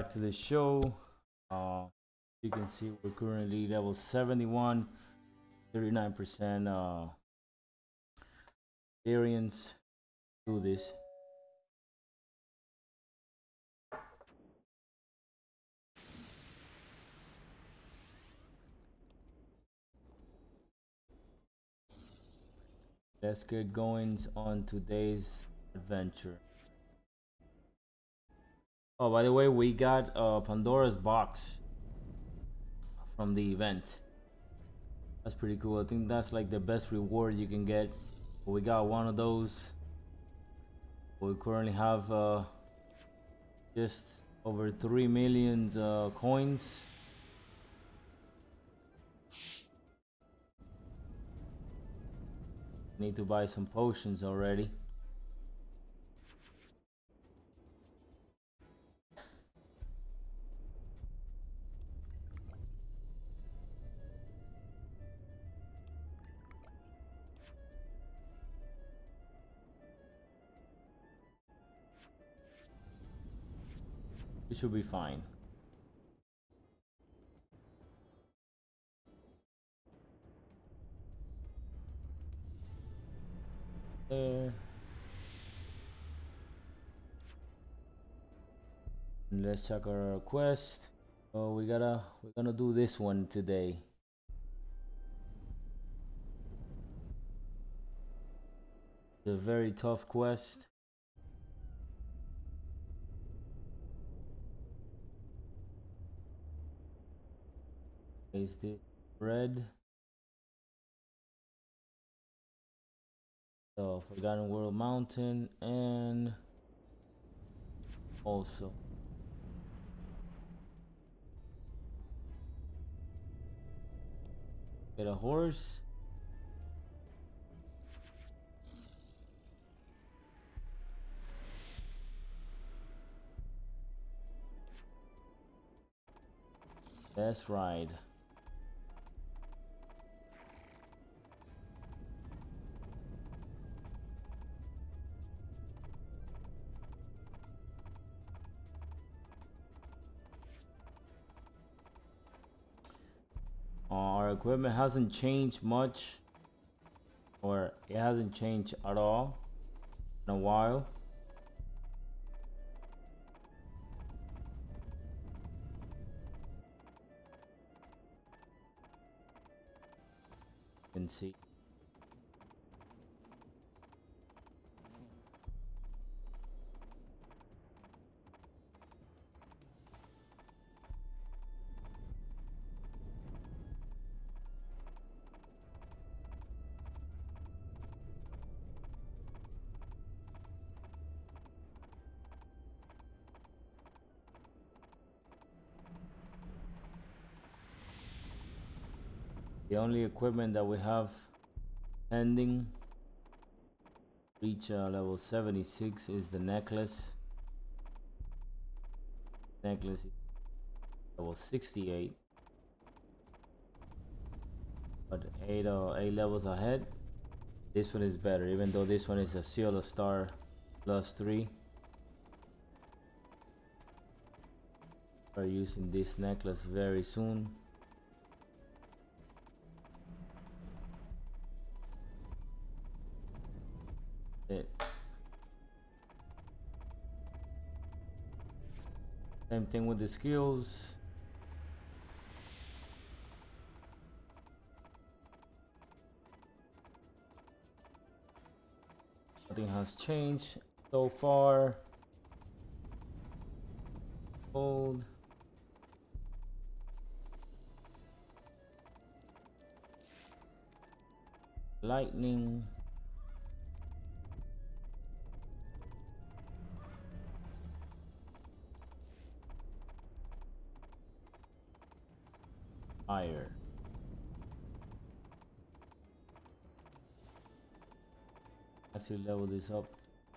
back to the show. You can see we're currently level 71, 39% variance. Do this. Let's get going on today's adventure. Oh, by the way, we got Pandora's box from the event. That's pretty cool. I think that's like the best reward you can get. We got one of those. We currently have just over 3 million coins. Need to buy some potions already. It should be fine. There. And let's check our quest. Oh, we're gonna do this one today. It's a very tough quest. Is this red? So Forgotten World Mountain and also get a horse. Let's ride. Our equipment hasn't changed much, or it hasn't changed at all in a while. You can see. The only equipment that we have pending reach level 76 is the necklace. Necklace is level 68, but eight levels ahead. This one is better, even though this one is a seal of star +3. We're using this necklace very soon. Same thing with the skills. Nothing has changed so far. Hold. Lightning. Fire. Actually level this up.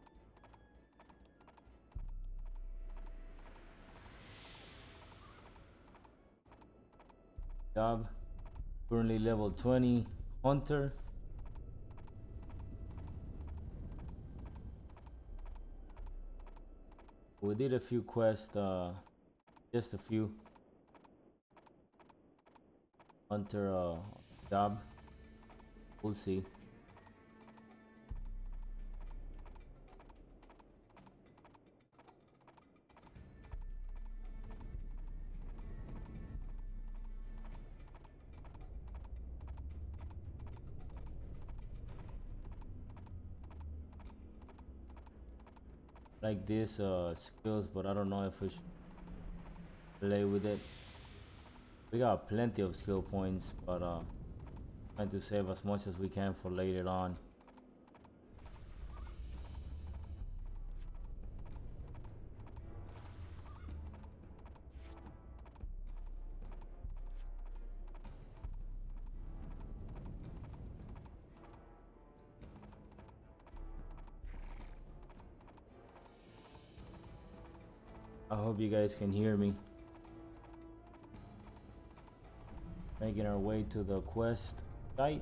Job. Currently level 20 hunter. We did a few quests Just a few. Hunter job. We'll see. Like this skills, but I don't know if we should play with it. We got plenty of skill points, but trying to save as much as we can for later on. I hope you guys can hear me. Making our way to the quest site.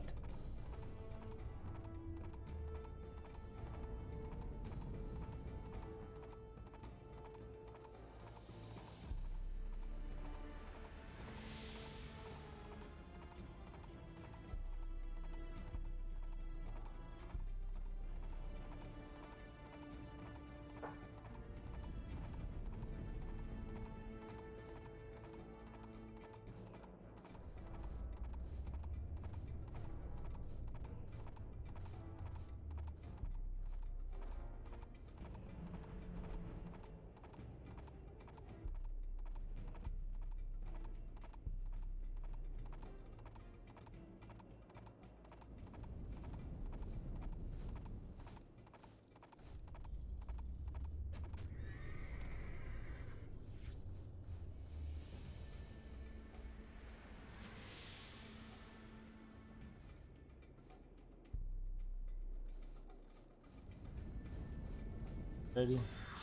Ready?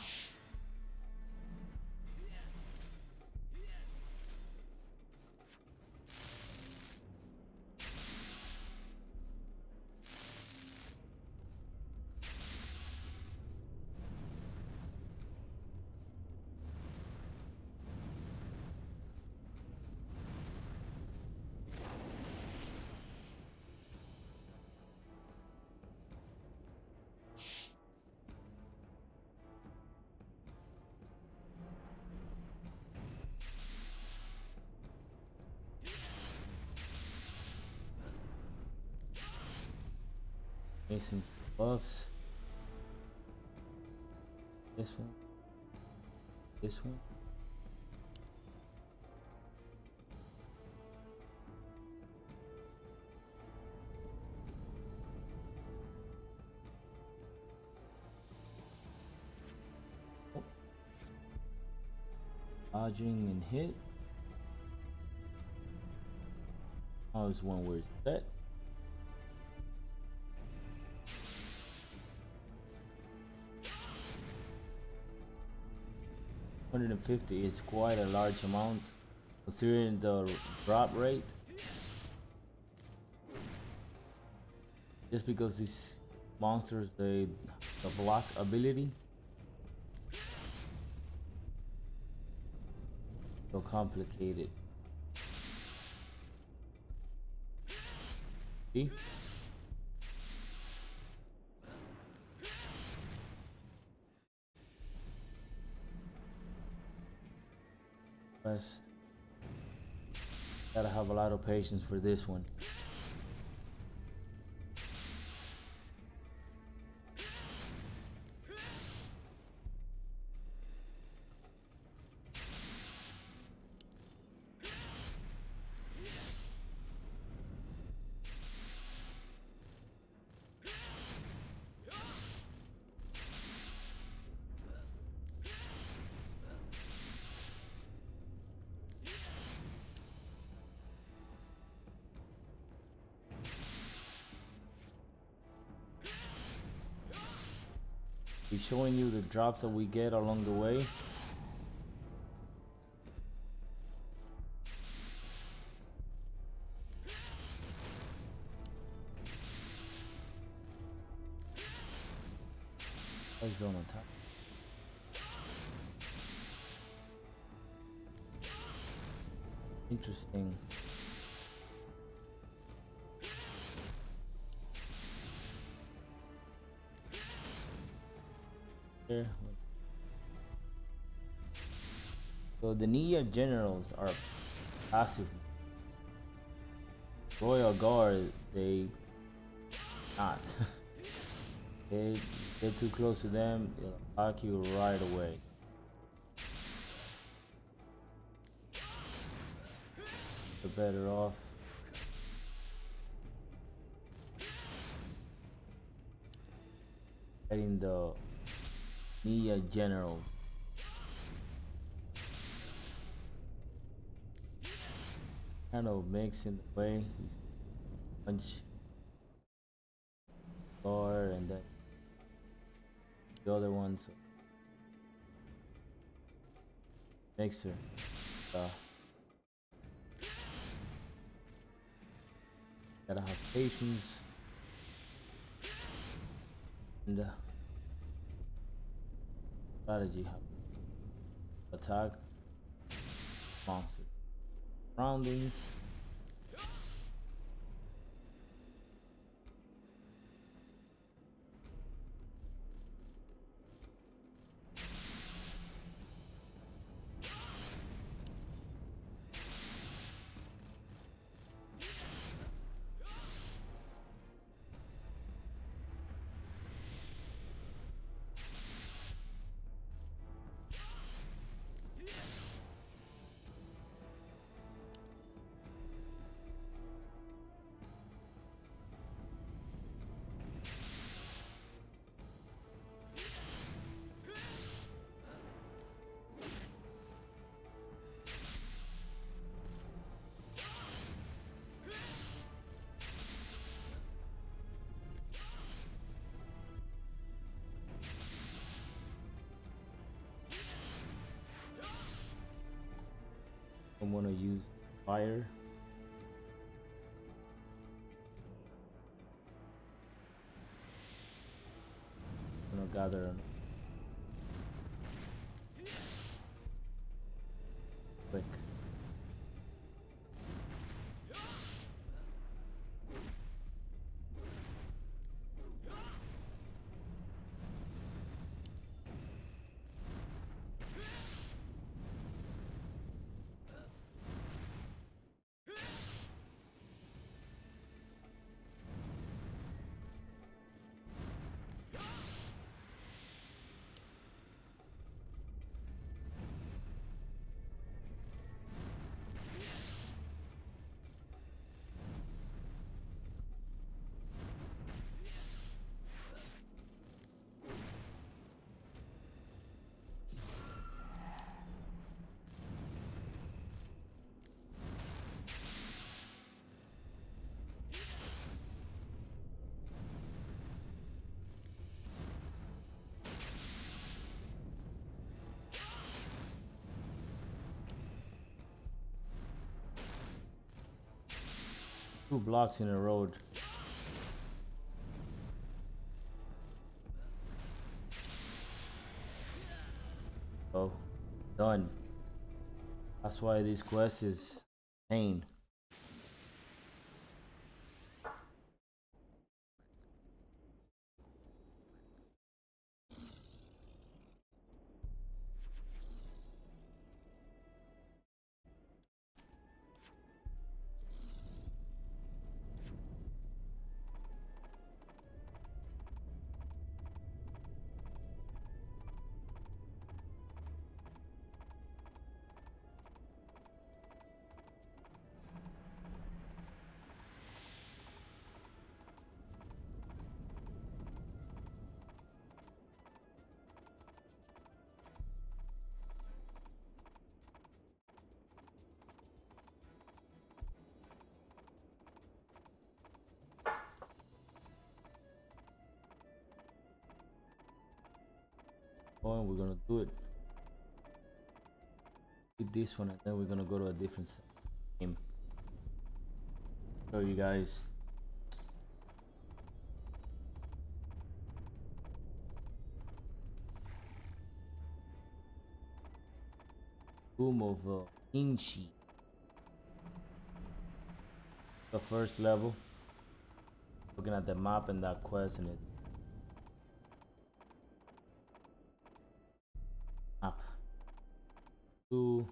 Missing buffs. This one. This one. Oh. Dodging and hit. Now is one where it's set. 150 is quite a large amount considering the drop rate. Just because these monsters, the block ability, so complicated. See? First, gotta have a lot of patience for this one. Be showing you the drops that we get along the way. Zone on top. Interesting. There. So the Nia generals are passive. Royal Guard, they not. They get too close to them, they'll attack you right away. They're better off getting the Nia general. Kind of mix in the way. Punch guard and then the other one, so mixer. Gotta have patience and strategy. Attack monster surroundings. I'm gonna use fire. I'm gonna gather quick. Two blocks in a road. Oh, done. That's why this quest is pain. Oh, we're gonna do it with this one, and then we're gonna go to a different game. Show you guys. Tomb of Inchi. the first level. Looking at the map and that quest and it. Map. 2.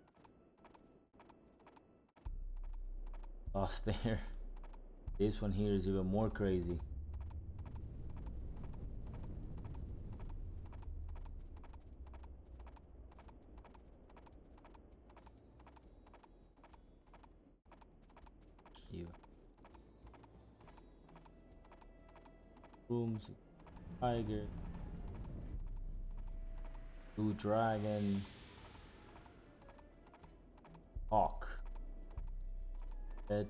Lost there. This one here is even more crazy. You. Rooms, tiger, blue dragon, hawk, red,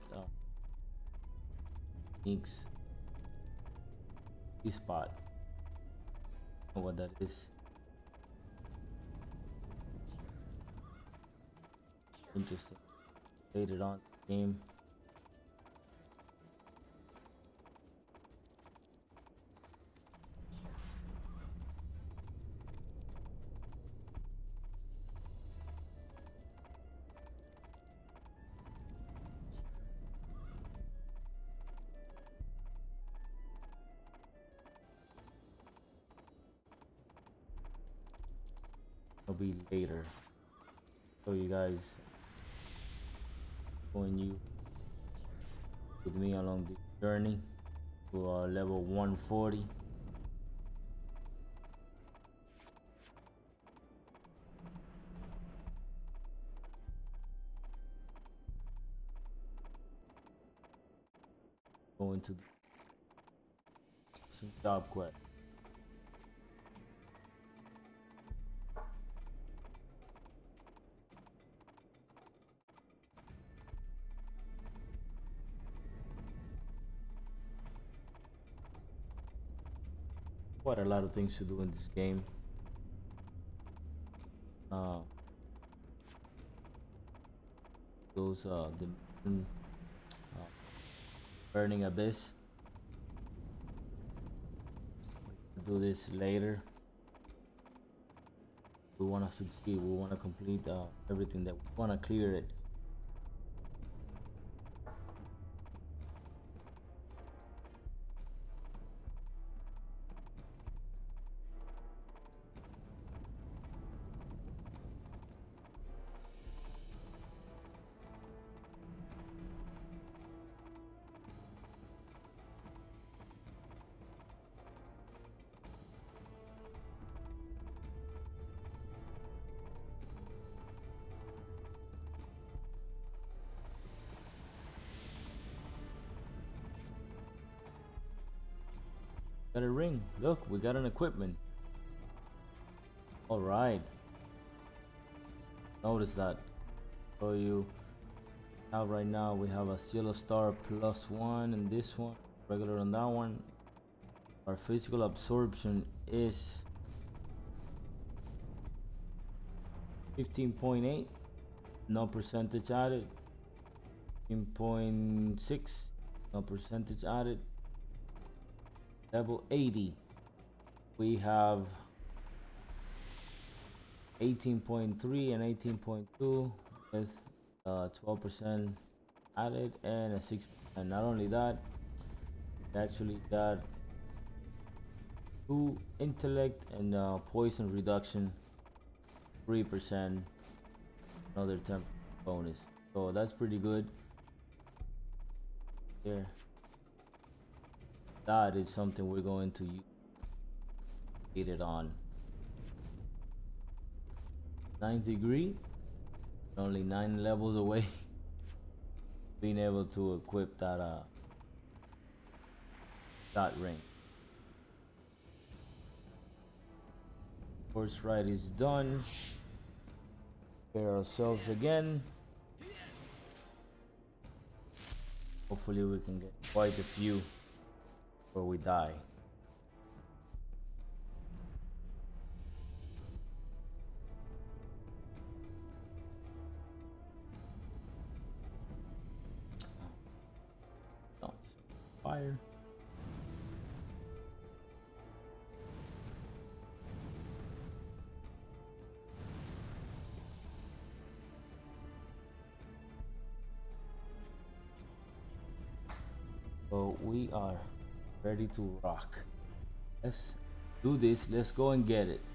Inks, spot. Know what that is? Interesting. Later on the game. It'll be later. Show you guys when you with me along the journey to level 140. Going to some job quest. Quite a lot of things to do in this game. Those the burning abyss. Do this later. We want to succeed. We want to complete everything that we want to clear it. Got a ring. Look, we got an equipment. All right. Notice that. So you have right now we have a Seal of Star +1 and this one, regular on that one. Our physical absorption is 15.8. No percentage added. 15.6. No percentage added. Level 80, we have 18.3 and 18.2 with 12% added and a 6%. Not only that, we actually got 2 intellect and poison reduction, 3%, another 10 bonus. So that's pretty good. Here. That is something we're going to get it on. 9th degree, only 9 levels away. Being able to equip that that ring. Horse ride is done. Prepare ourselves again. Hopefully we can get quite a few before we die. Oh, fire. So we are ready to rock. Let's do this. Let's go and get it.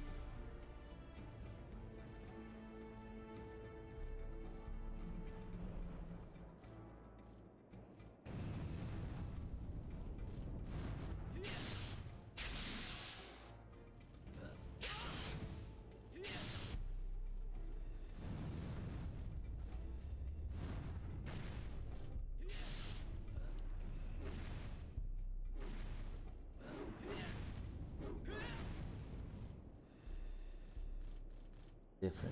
Different.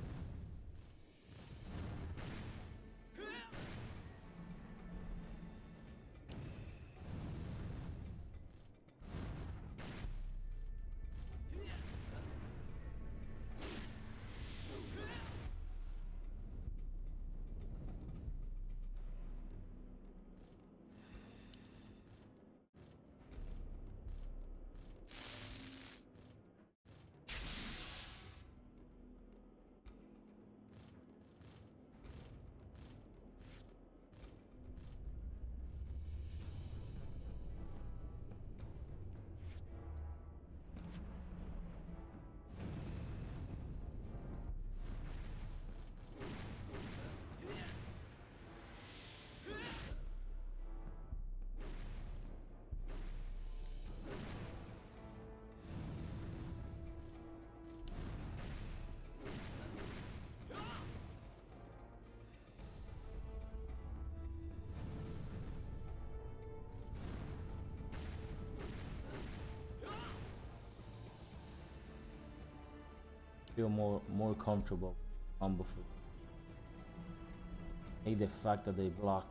Feel more comfortable combo food. Hate the fact that they block.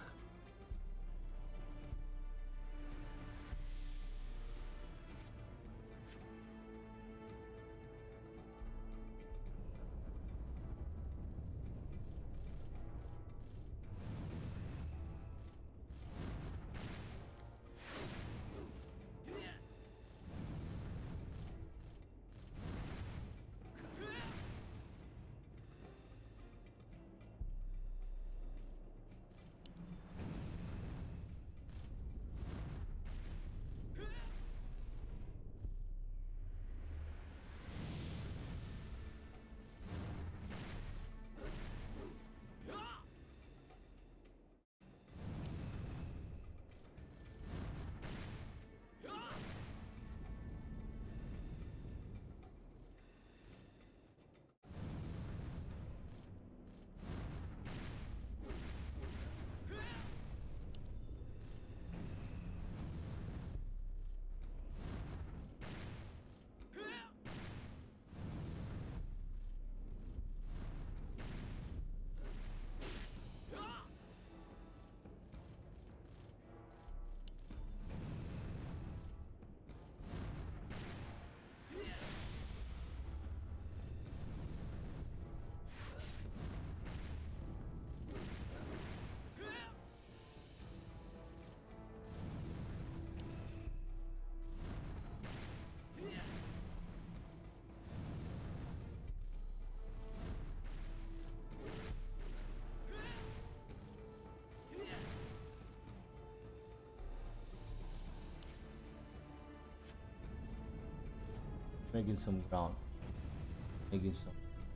Making some ground, making some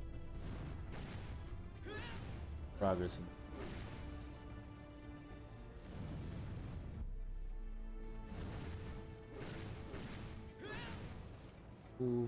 progress. Oof.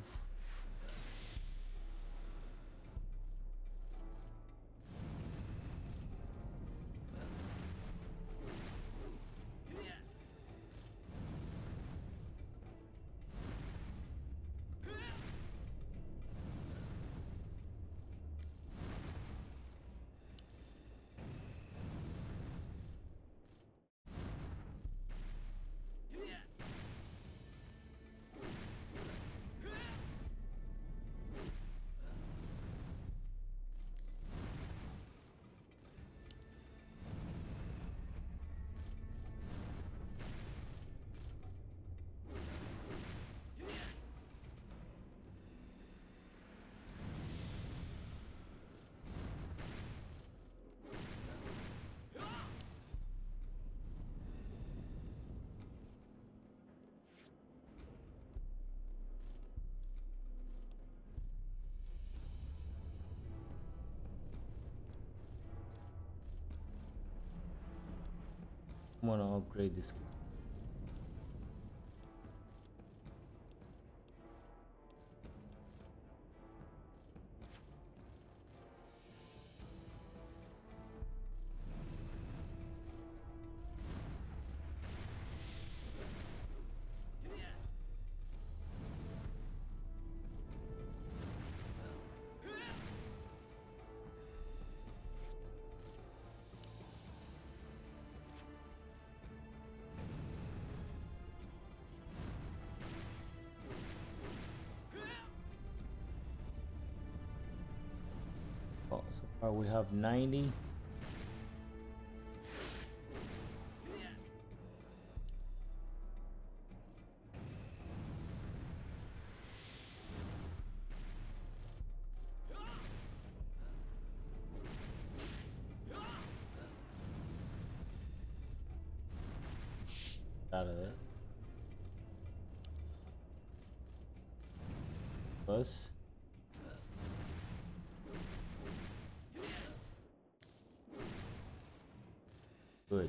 I'm gonna upgrade this. Oh, so far we have 90. Out of there. Plus. Good.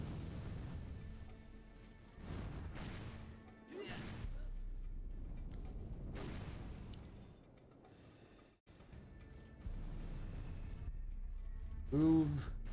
Groove.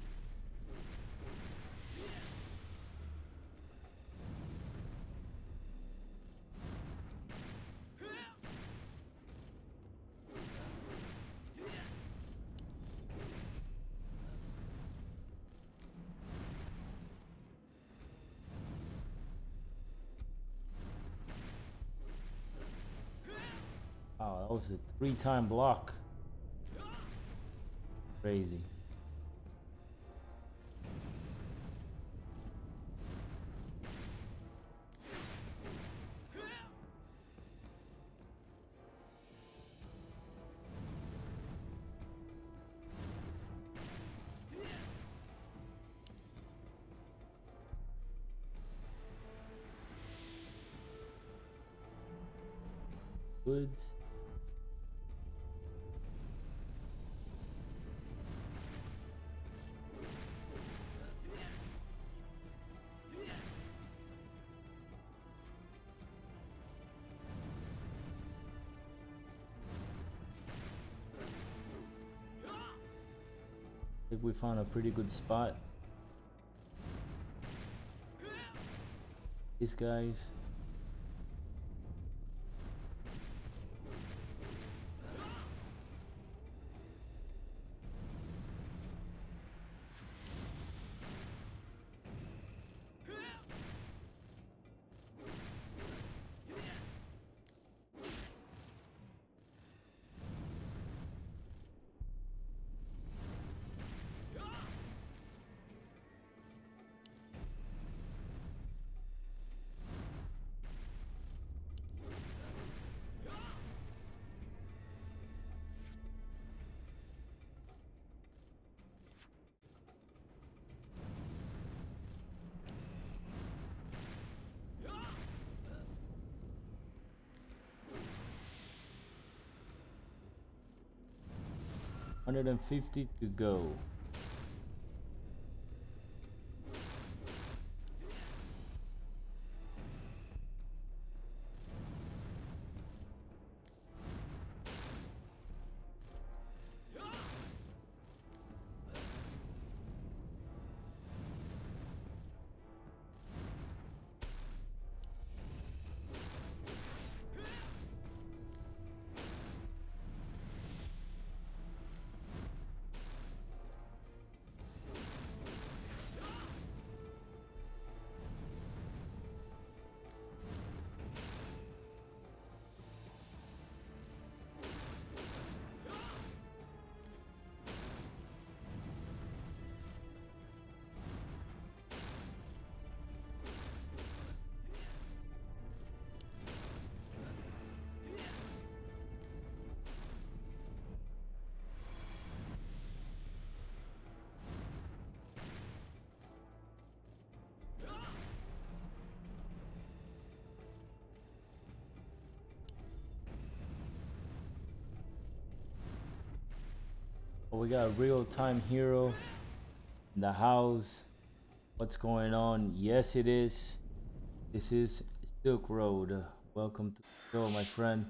Wow, that was a 3-time block. Crazy. Goods. I think we found a pretty good spot. These guys. $150 to go. Oh, we got a real-time hero in the house. What's going on? Yes, it is. This is Silk Road. Welcome to the show, my friend.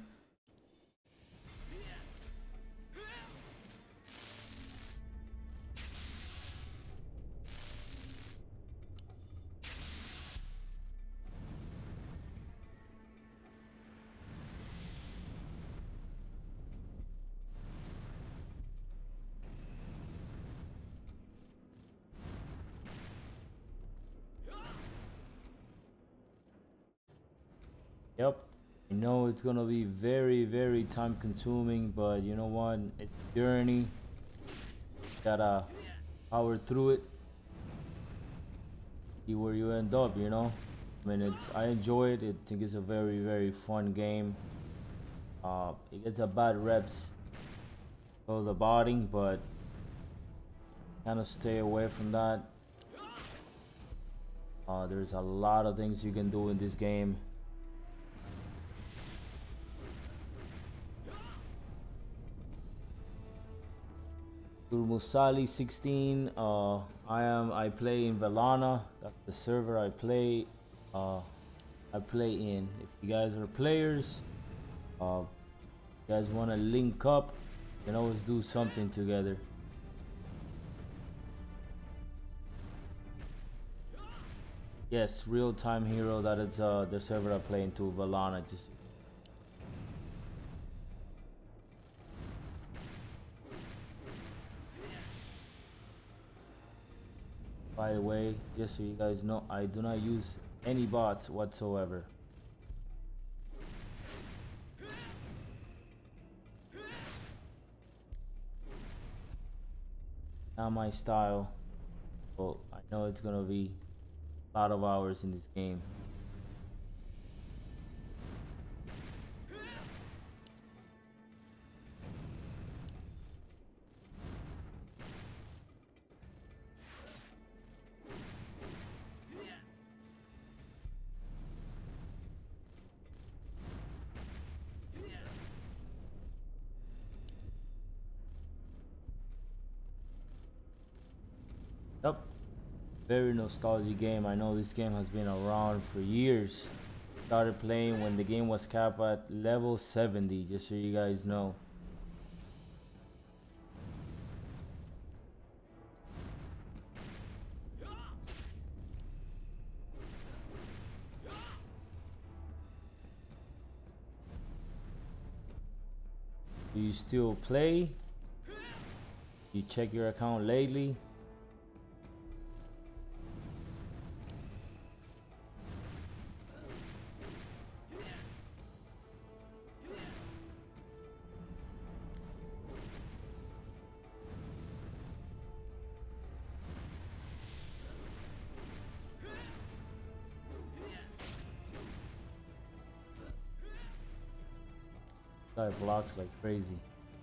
Yep. I know it's gonna be very, very time consuming, but you know what? It's a journey. Gotta power through it. See where you end up, you know? I mean, I enjoy it. I think it's a very, very fun game. It gets a bad reps for the botting, but kind of stay away from that. There's a lot of things you can do in this game. Musali 16. I play in Velana. That's the server I play in. If you guys are players, you guys want to link up, you can always do something together. Yes, real time hero. That is the server I play into, Velana. Just by the way, just so you guys know, I do not use any bots whatsoever. Not my style. But I know it's gonna be a lot of hours in this game. Yep. Very nostalgic game. I know this game has been around for years. Started playing when the game was capped at level 70, just so you guys know. Do you still play? You check your account lately? Guy blocks like crazy.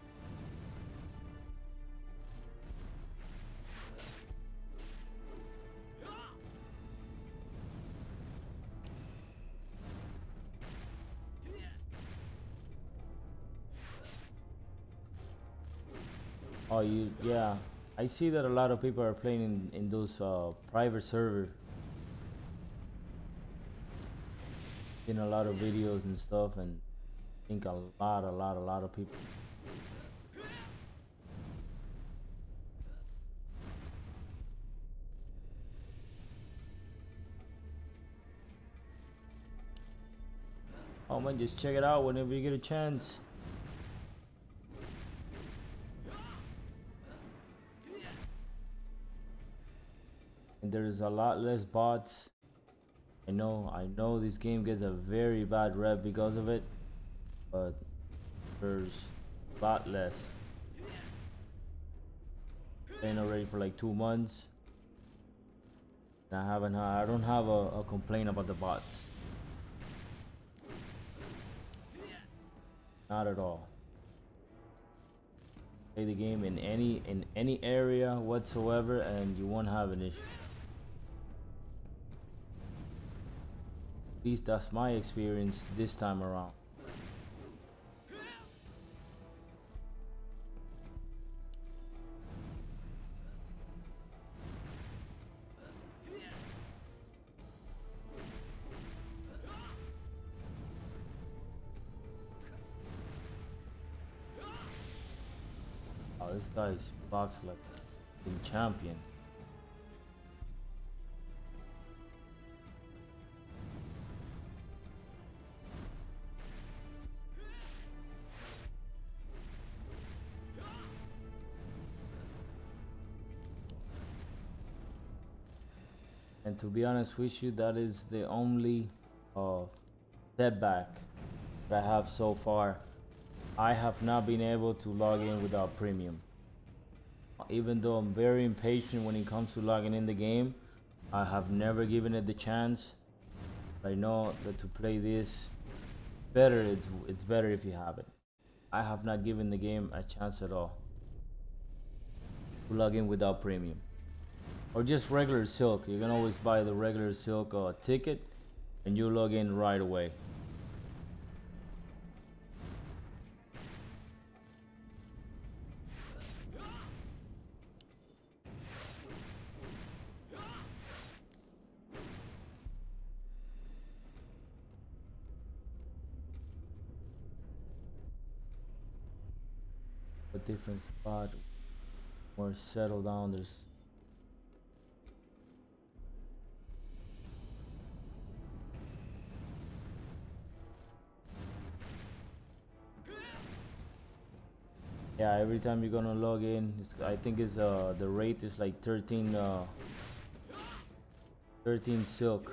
Oh, yeah. I see that a lot of people are playing in those private servers. In a lot of videos and stuff, and I think a lot of people. Oh man, just check it out whenever you get a chance. And there's a lot less bots. I know this game gets a very bad rep because of it, but there's a lot less. Playing already for like 2 months. And I don't have a complaint about the bots. Not at all. Play the game in any area whatsoever, and you won't have an issue. At least that's my experience this time around. This guy's box like a champion. And to be honest with you, that is the only uh, setback that I have so far. I have not been able to log in without premium. Even though I'm very impatient when it comes to logging in the game, I have never given it the chance. I know that to play this better, it's better if you have it. I have not given the game a chance at all to log in without premium. Or just regular Silk. You can always buy the regular Silk ticket and you log in right away. A different spot, more settled down. There's yeah, every time you're gonna log in, I think it's the rate is like 13 silk.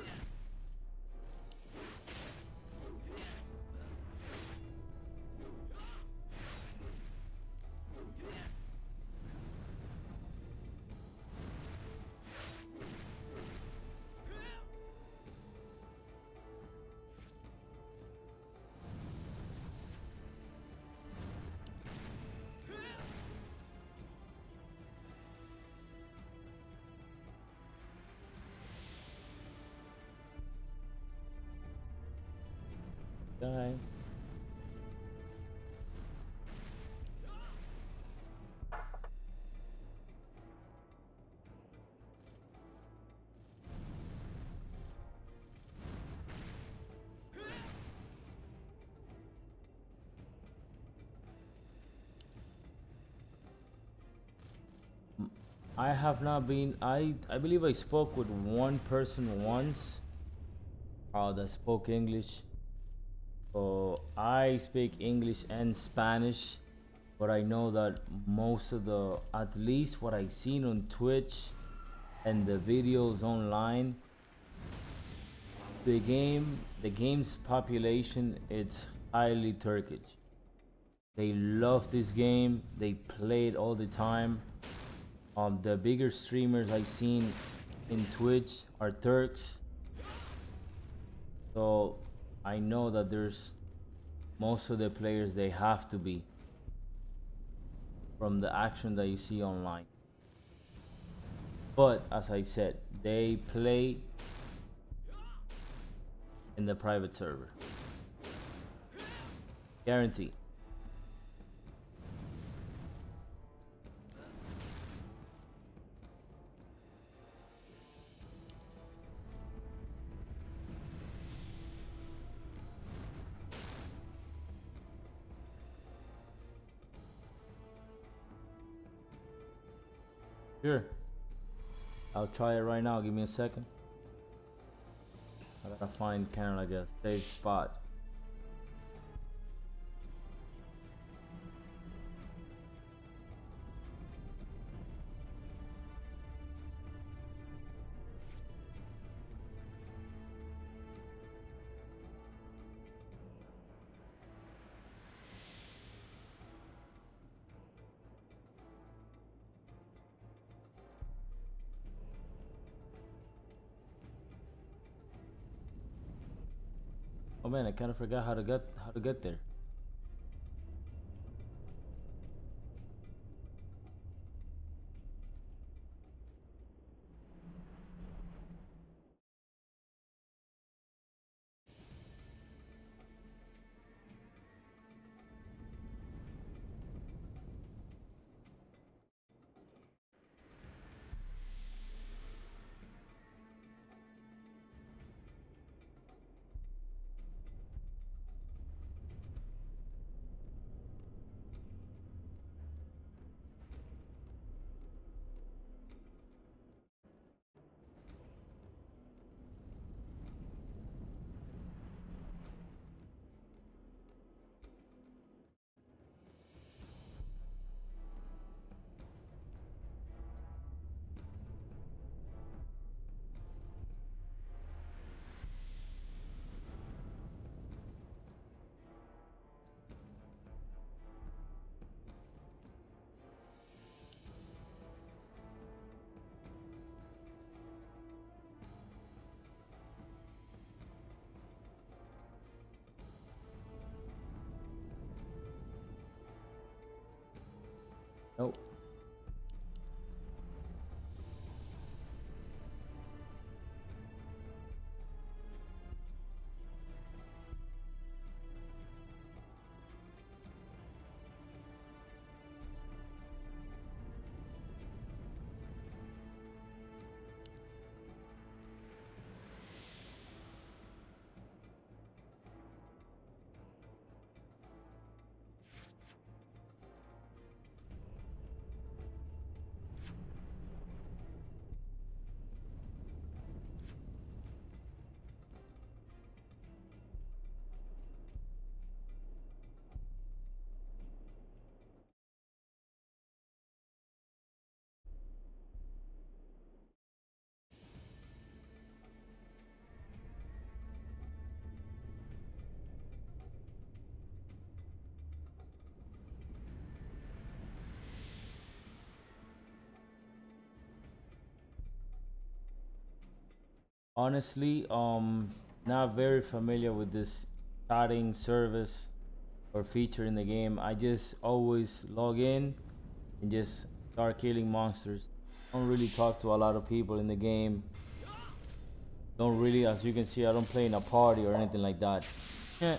Guy. I have not been. I believe I spoke with one person once. That spoke English. So I speak English and Spanish, but I know that most of the, at least what I seen on Twitch and the videos online, the game's population, it's highly Turkish. They love this game. They play it all the time. The bigger streamers I seen in Twitch are Turks. So I know that there's most of the players, they have to be from the action that you see online. But as I said, they play in the private server. Guarantee. Sure. I'll try it right now. Give me a second. I gotta find kind of like a safe spot. Oh man, I kind of forgot how to get there. Nope. Honestly, not very familiar with this chatting service or feature in the game. I just always log in and just start killing monsters. Don't really talk to a lot of people in the game. Don't really, as you can see, I don't play in a party or anything like that. Yeah.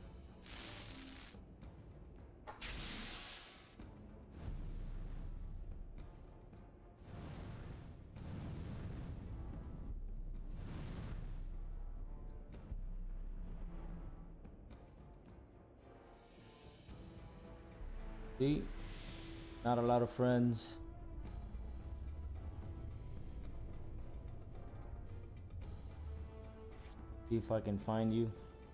See, not a lot of friends. See if I can find you.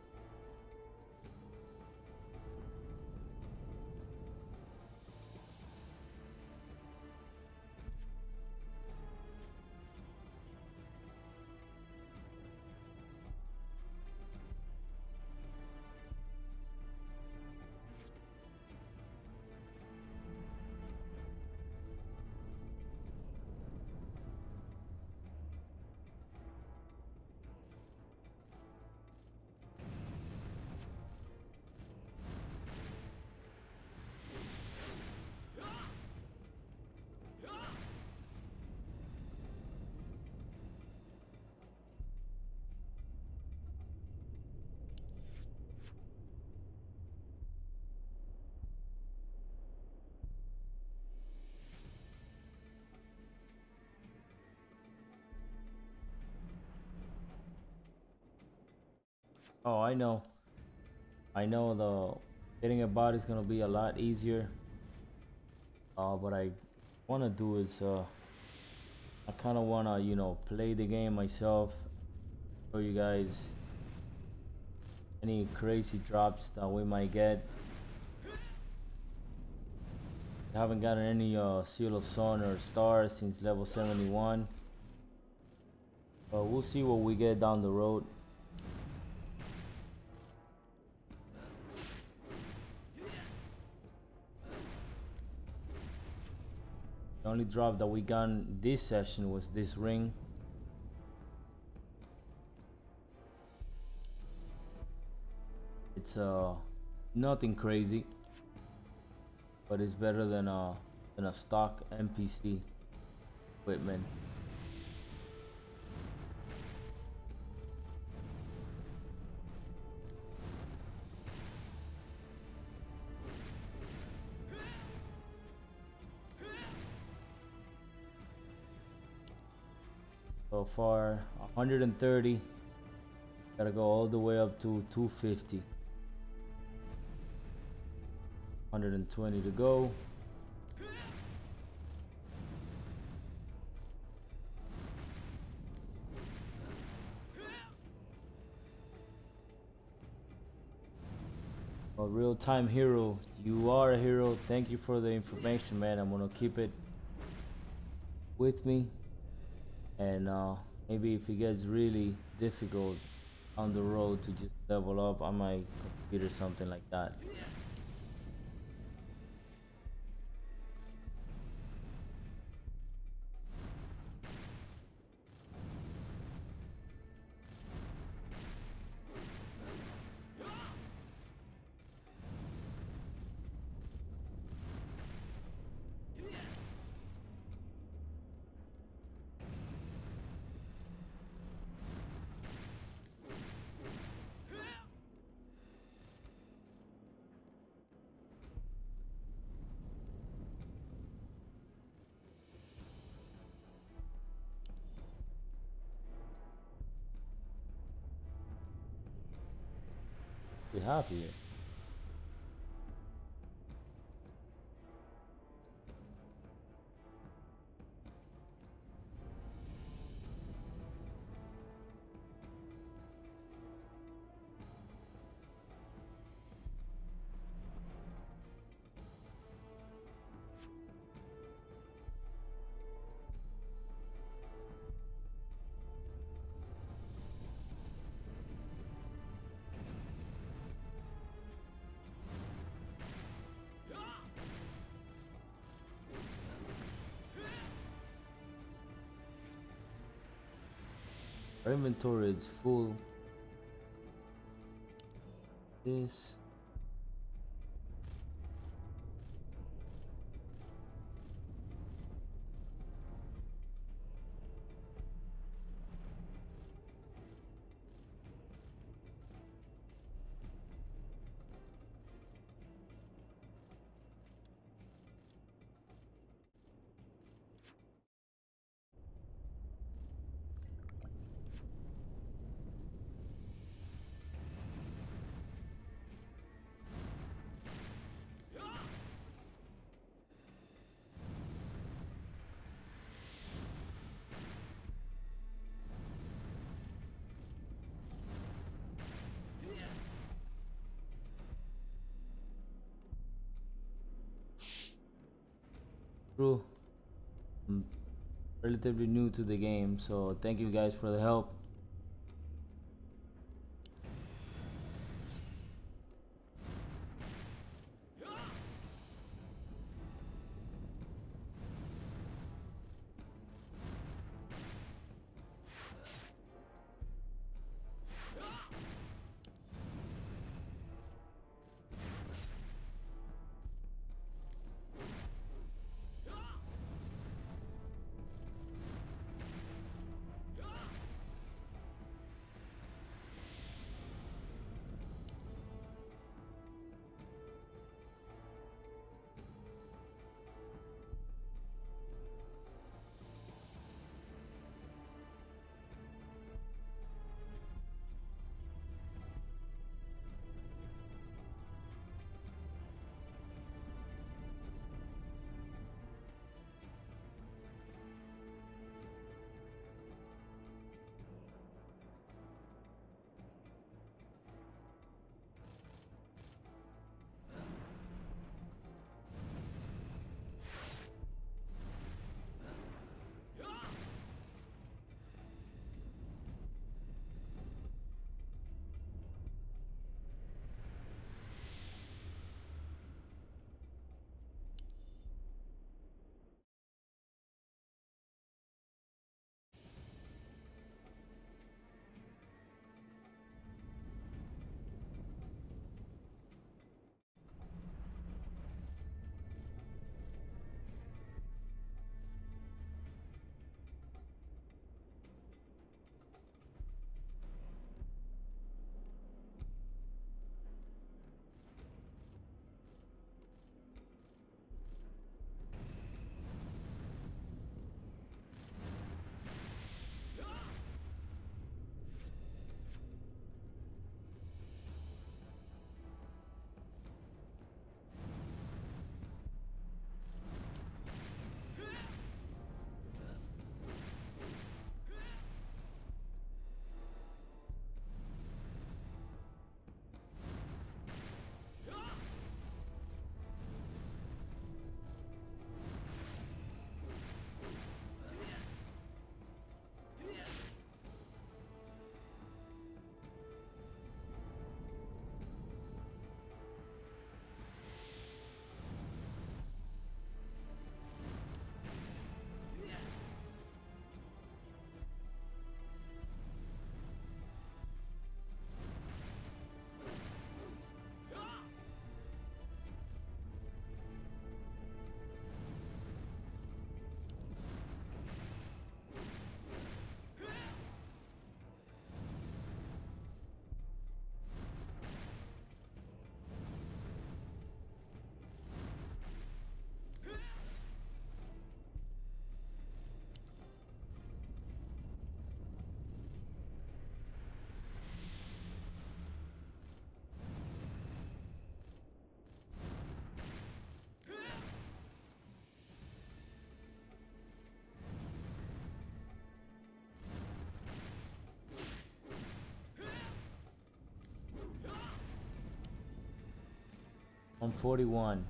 Oh, I know. I know the getting a bot is gonna be a lot easier. What I wanna do is I kind of wanna, you know, play the game myself. Show you guys any crazy drops that we might get. Haven't gotten any Seal of Sun or Stars since level 71. But we'll see what we get down the road. The only drop that we got this session was this ring. It's nothing crazy, but it's better than a stock NPC equipment. So far 130, gotta go all the way up to 250. 120 to go. A real-time hero, you are a hero. Thank you for the information, man. I'm gonna keep it with me, and maybe if it gets really difficult on the road to just level up, I might compete or something like that. We have here. Our inventory is full. This. True. I'm relatively new to the game, so thank you guys for the help. 141.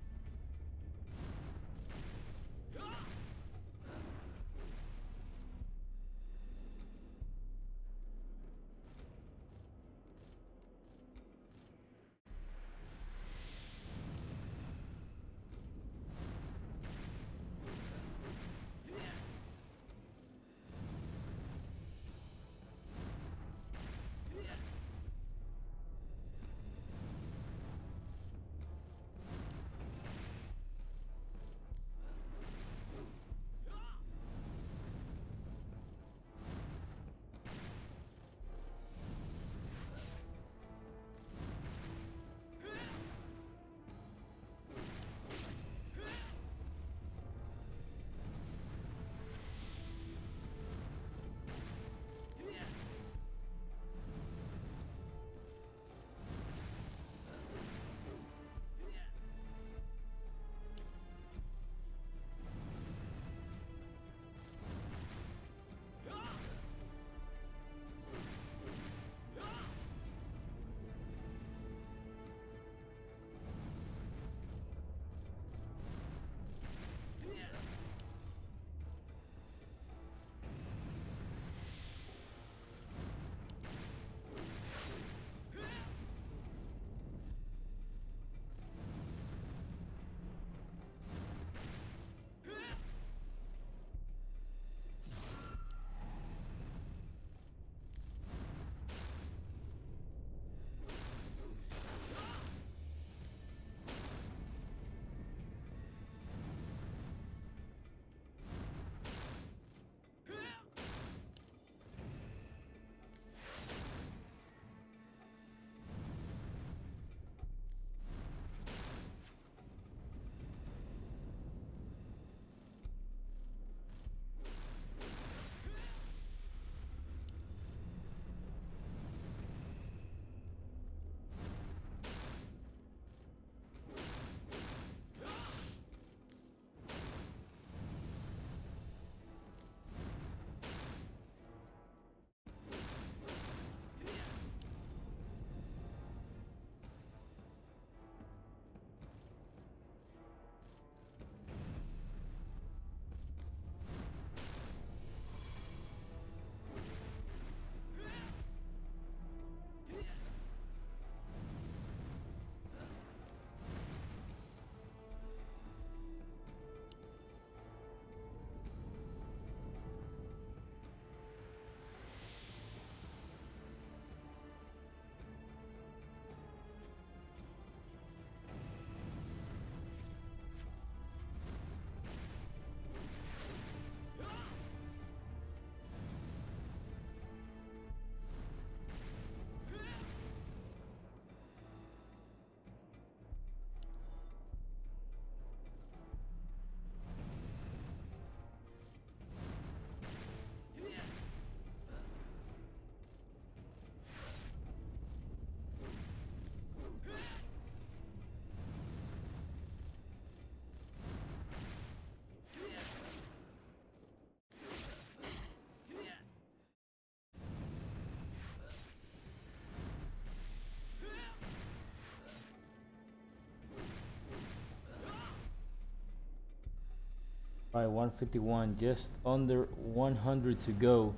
Alright, 151, just under 100 to go.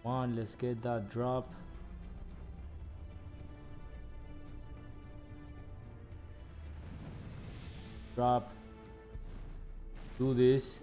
Come on, let's get that drop. Drop. Do this.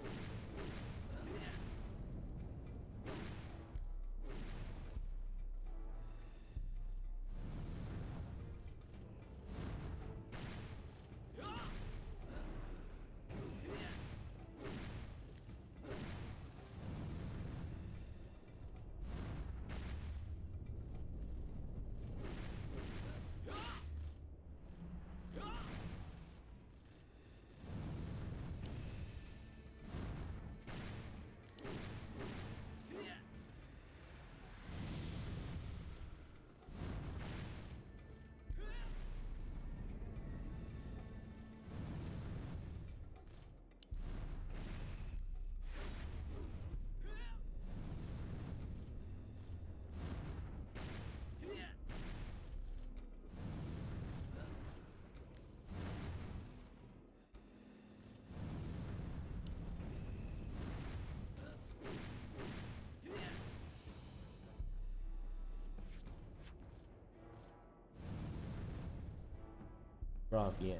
Drop, yeah.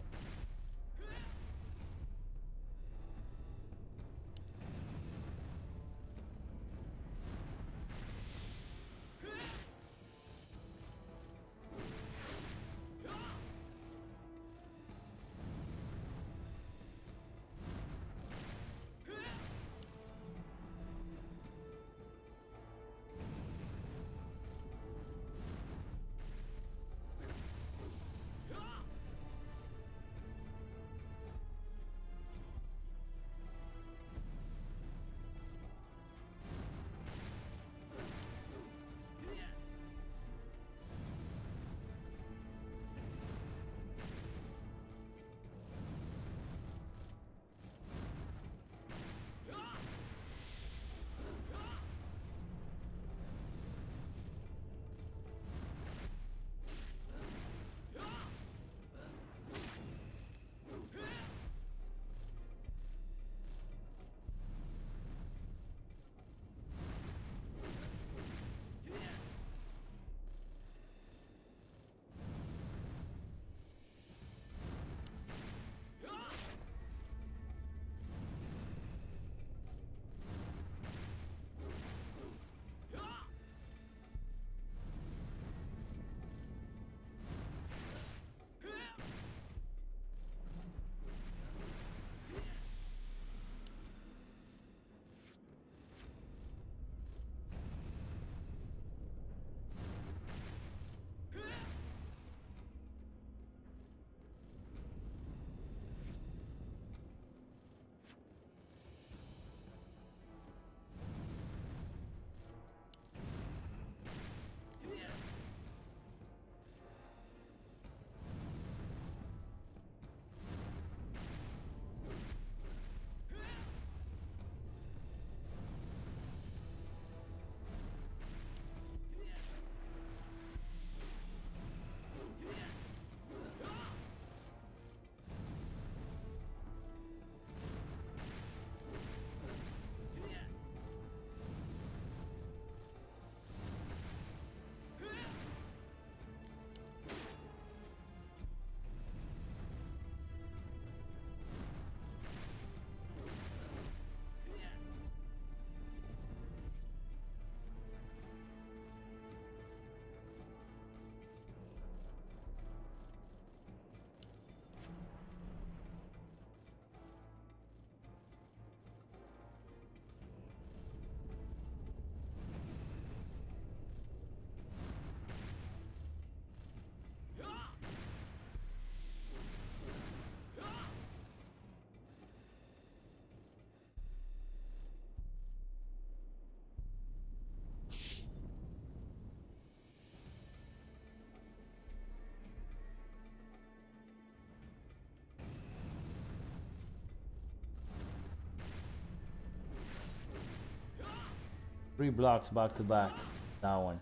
Three blocks back to back. That one.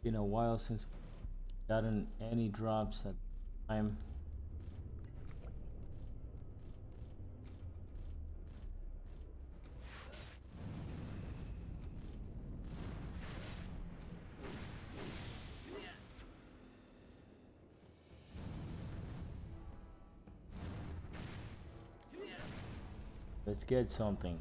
Been a while since we gotten any drops at the time. Let's get something.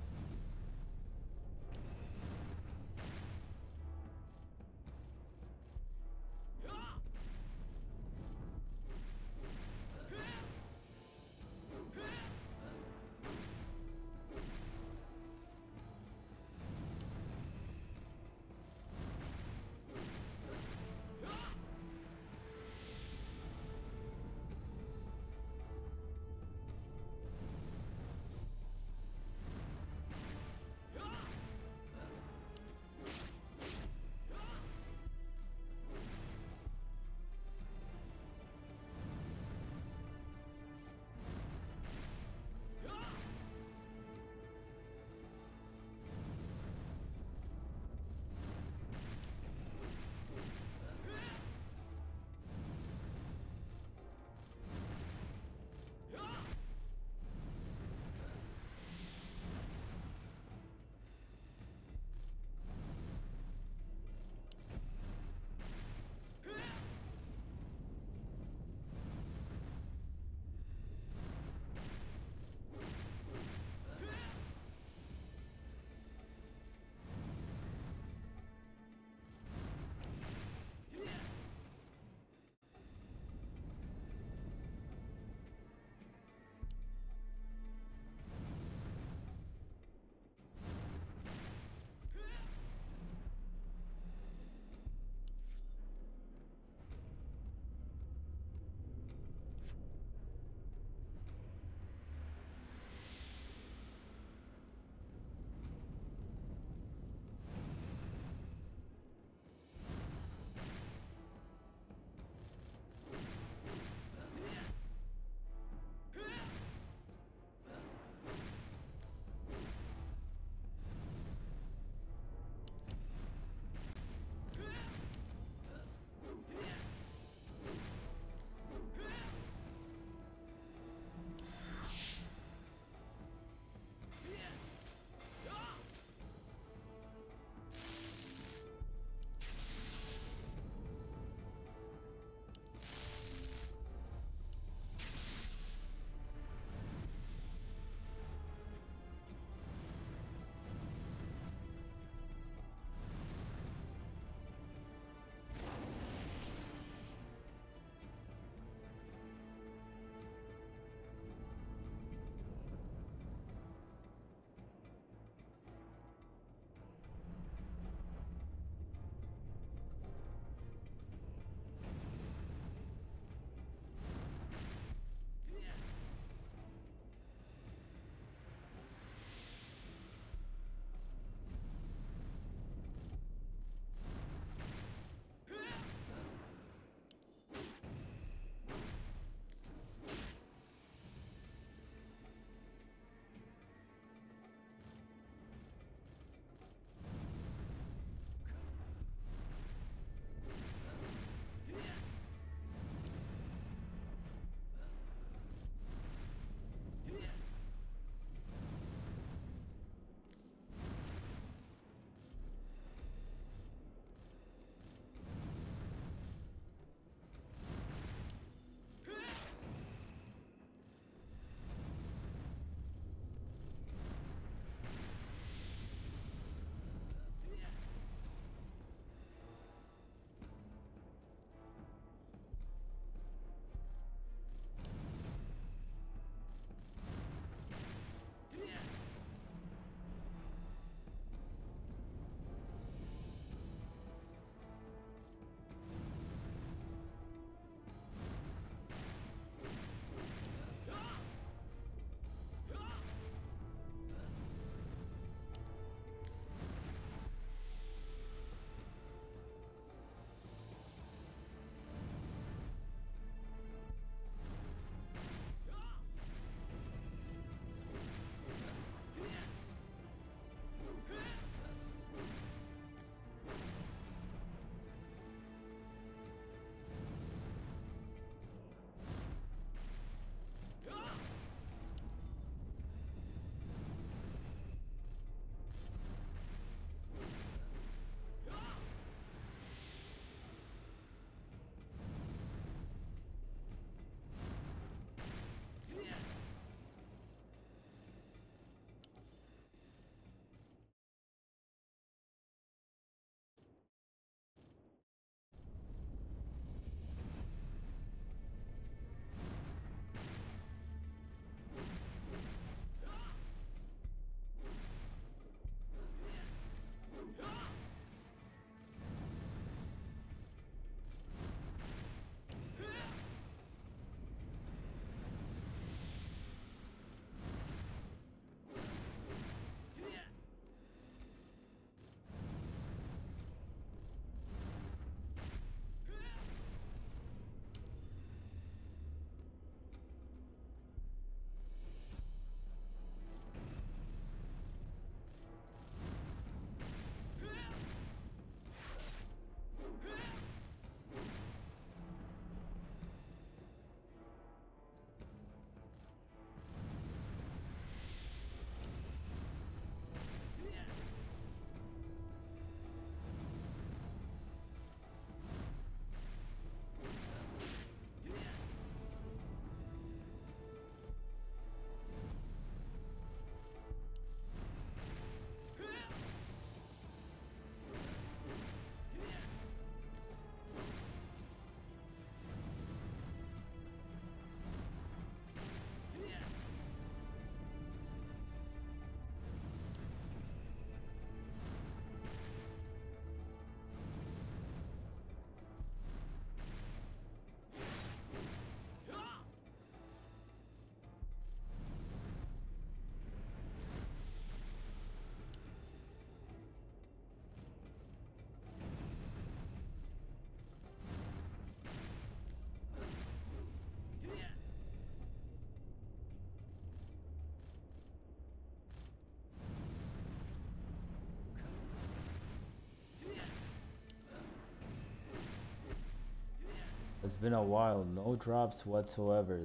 It's been a while. No drops whatsoever.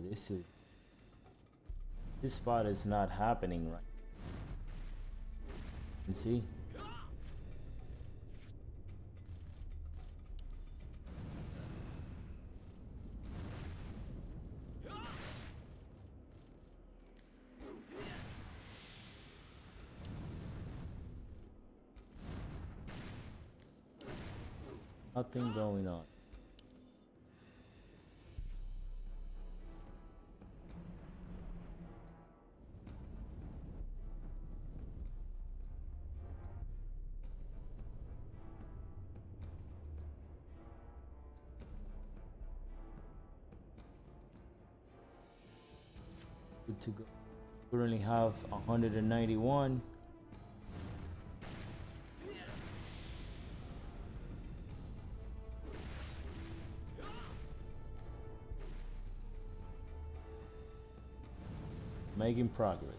This spot is not happening right. You can see. Nothing going on. Good to go. Currently have 191. Making progress.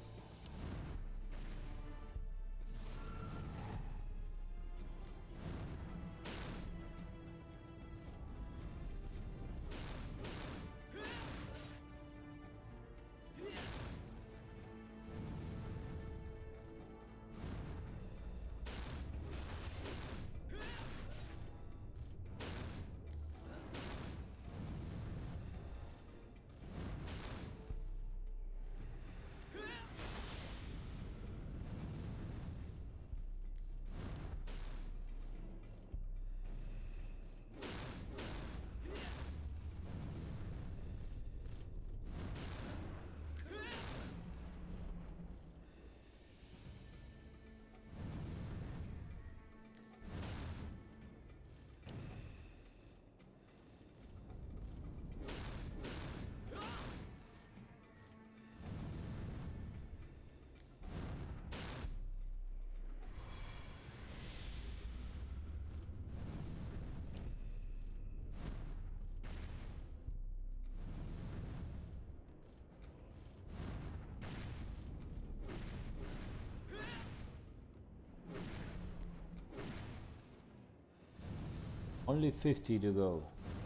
Only 50 to go.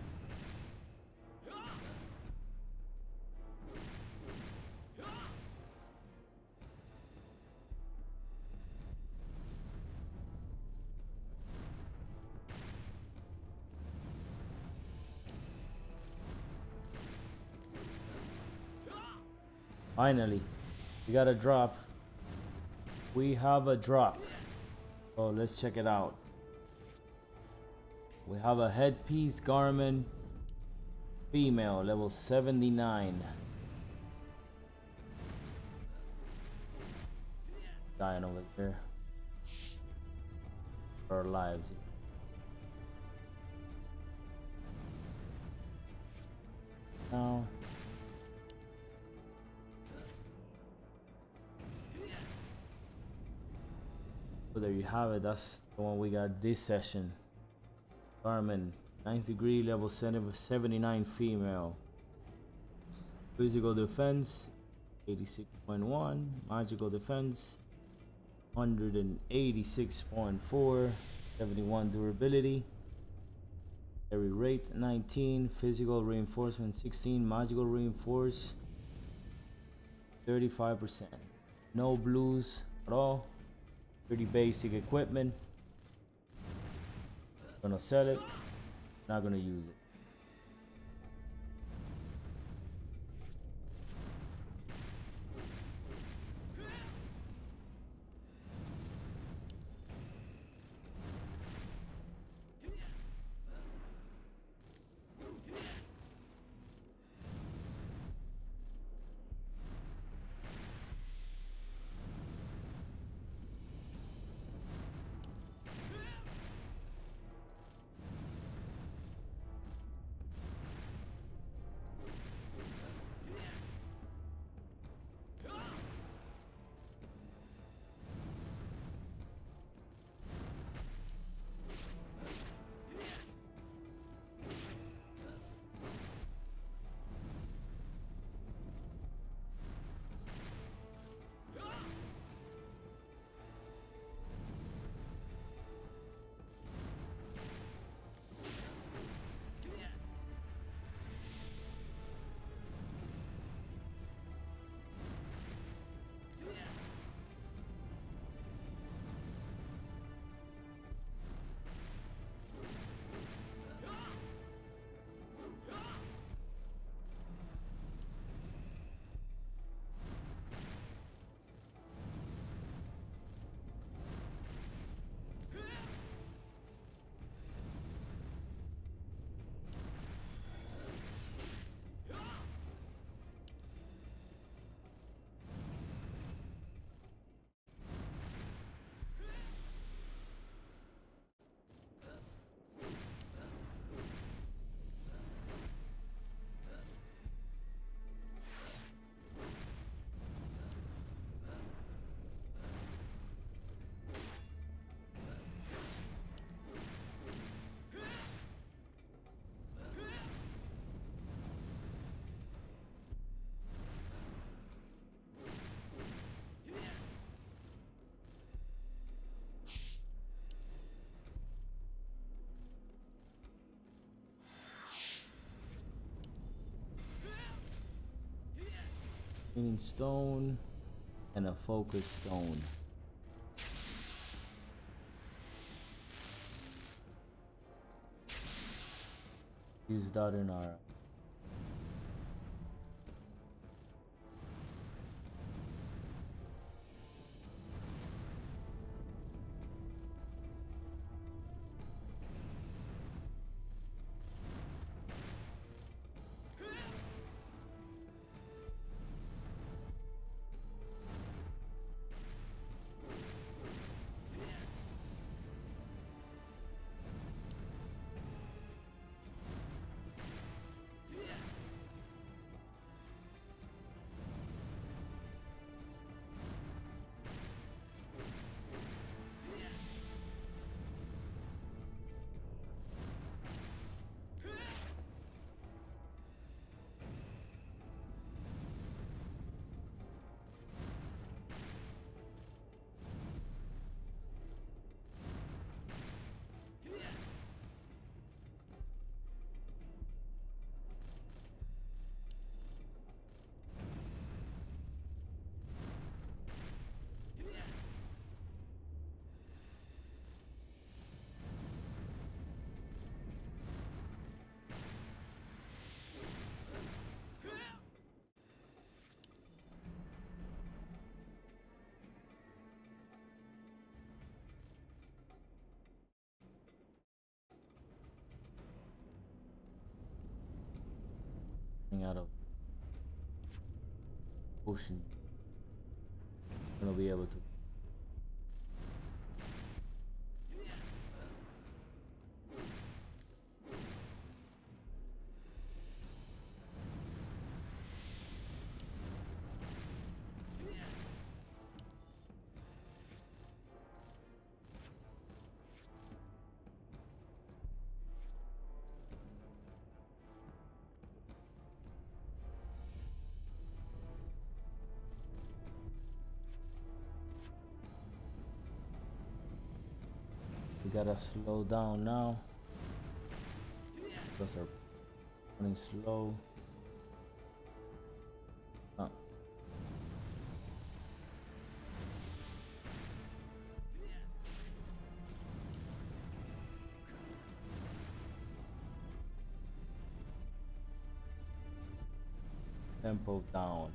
Finally, we got a drop. We have a drop. Oh, let's check it out. We have a headpiece garment, female, level 79. Dying over there. For our lives. Now. So there you have it. That's the one we got this session. Garment, 9th degree, level 79 female. Physical defense, 86.1. Magical defense, 186.4. 71 durability. Carry rate, 19. Physical reinforcement, 16. Magical reinforce, 35%. No blues at all. Pretty basic equipment. Gonna sell it, not gonna use it. Cleaning stone and a focus stone. Use that in our out of ocean. Gonna be able to. We gotta slow down now. Because our running slow. Oh. Tempo down.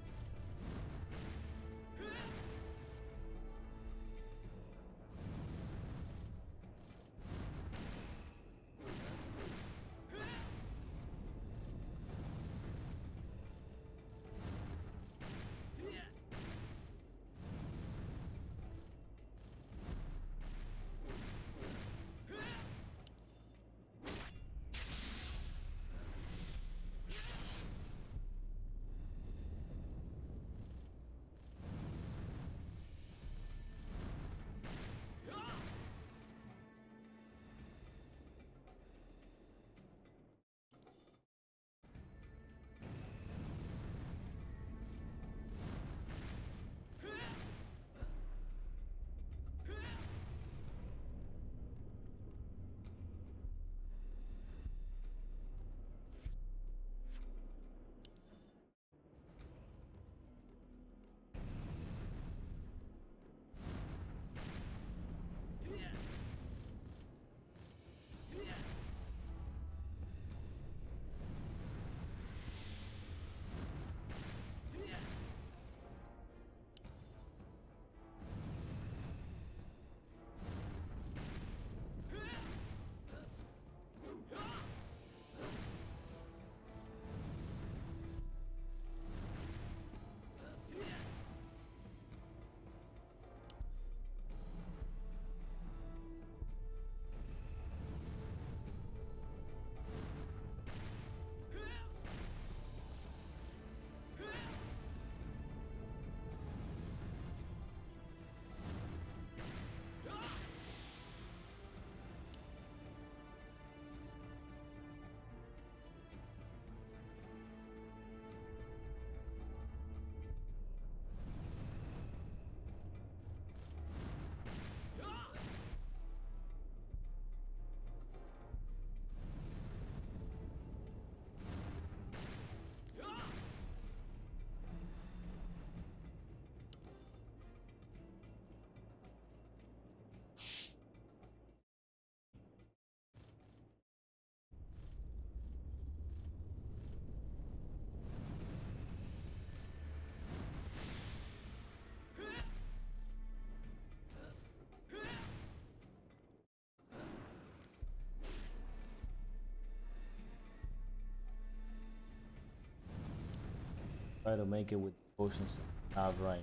Try to make it with potions outright.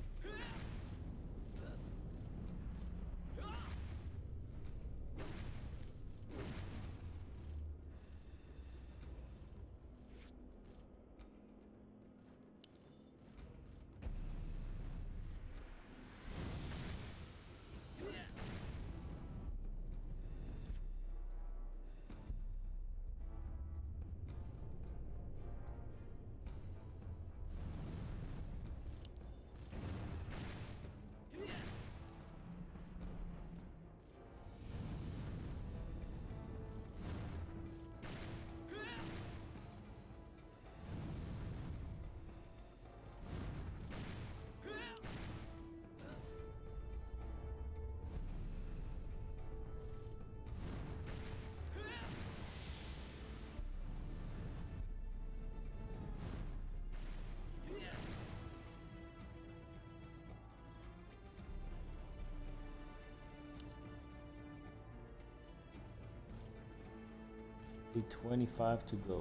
Need 25 to go.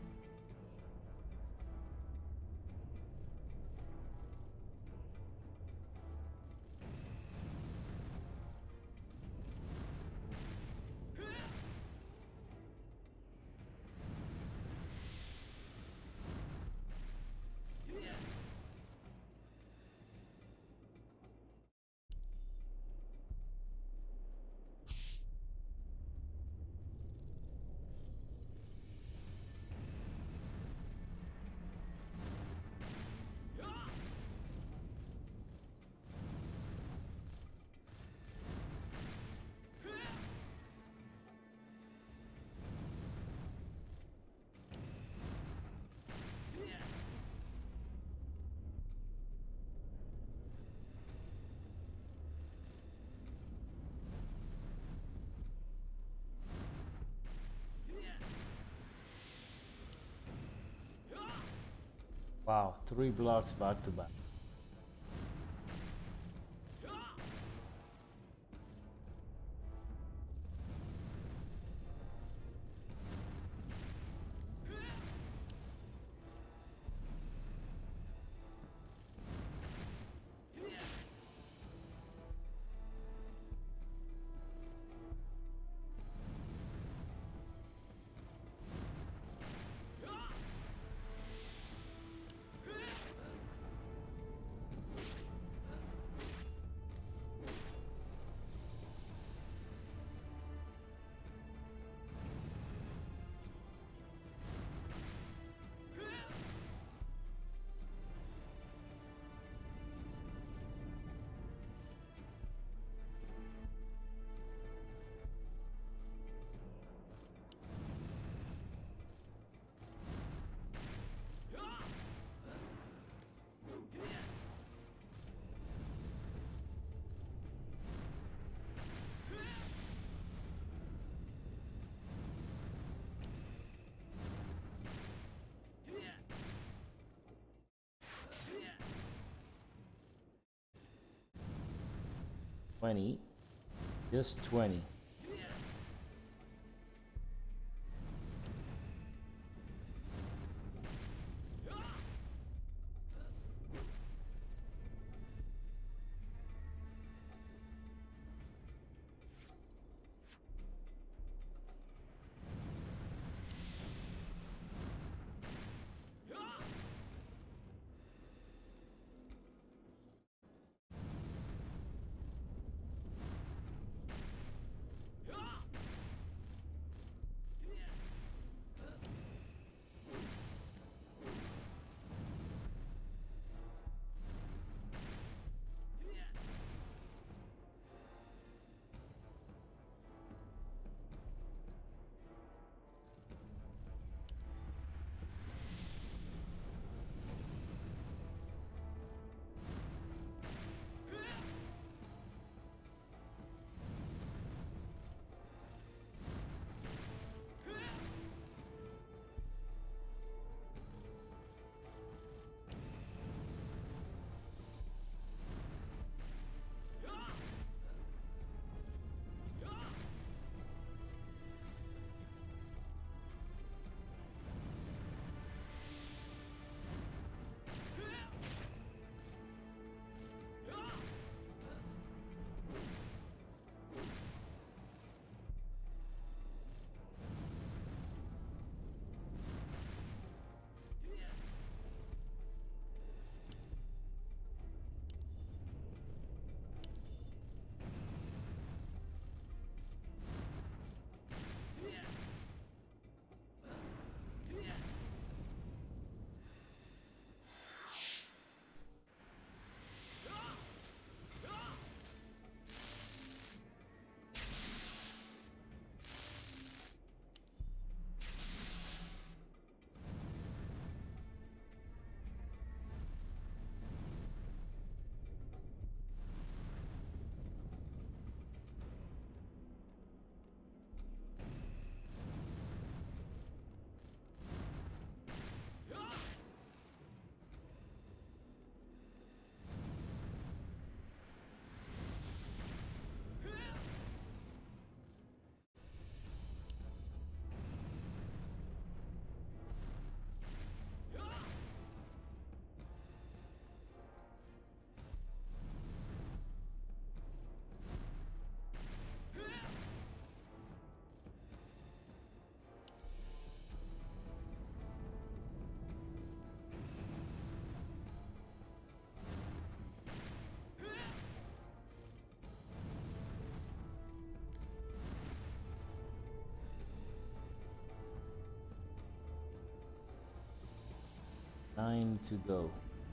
Wow, 3 blocks back to back. Just 20. 9 to go.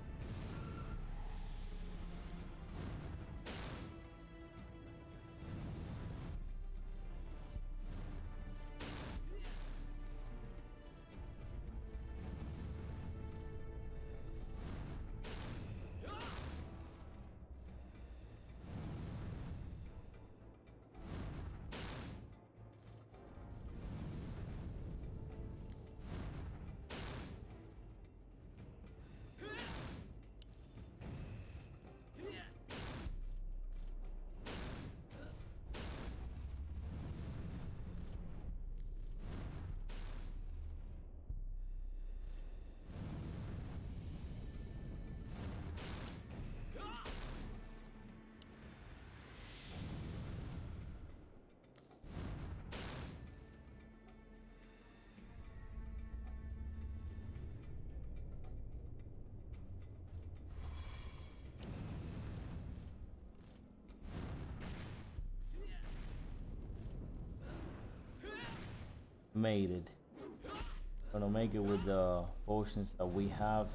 Made it. Gonna make it with the potions that we have.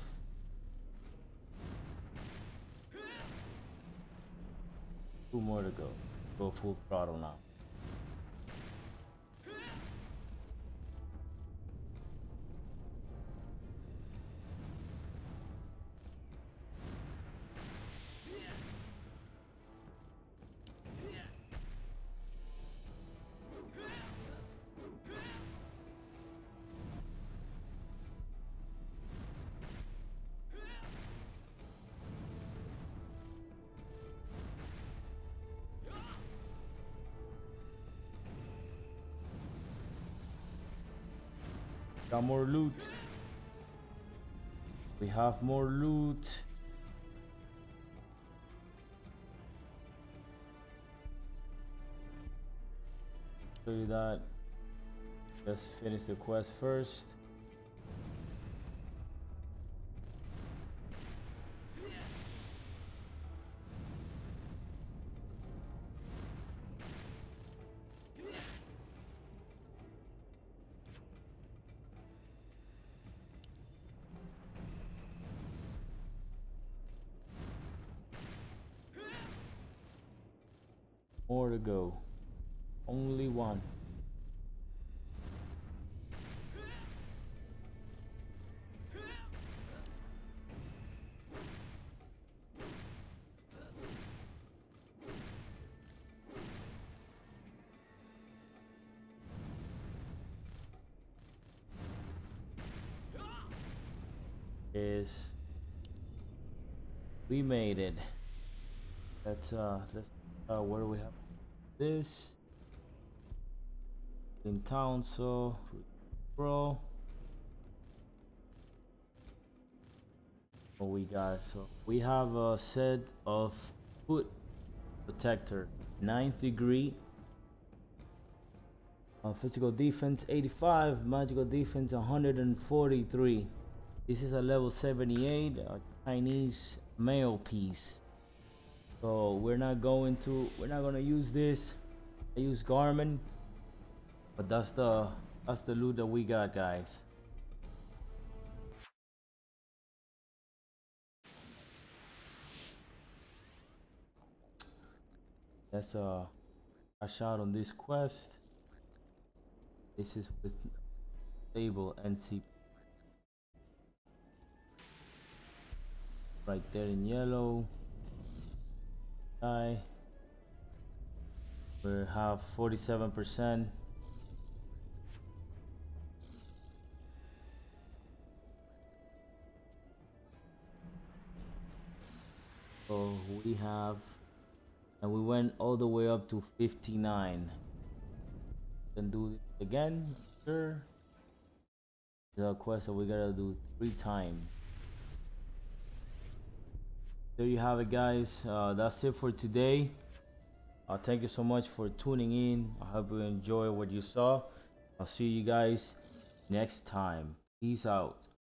Two more to go. Go full throttle now. Got more loot. We have more loot. Show you that. Let's finish the quest first. More to go. Only one. We made it. Let's where do we have this in town? So bro, what we got? So we have a set of foot protector, 9th degree, physical defense 85, magical defense 143. This is a level 78 Chinese mail piece. So we're not gonna use this. I use Garmin, but that's the loot that we got, guys. That's a shot on this quest. This is with stable NC right there in yellow. We have 47%. So we have, and we went all the way up to 59. Can do this again, sure. The quest that we gotta do 3 times. There you have it, guys. That's it for today. Thank you so much for tuning in. I hope you enjoy what you saw. I'll see you guys next time. Peace out.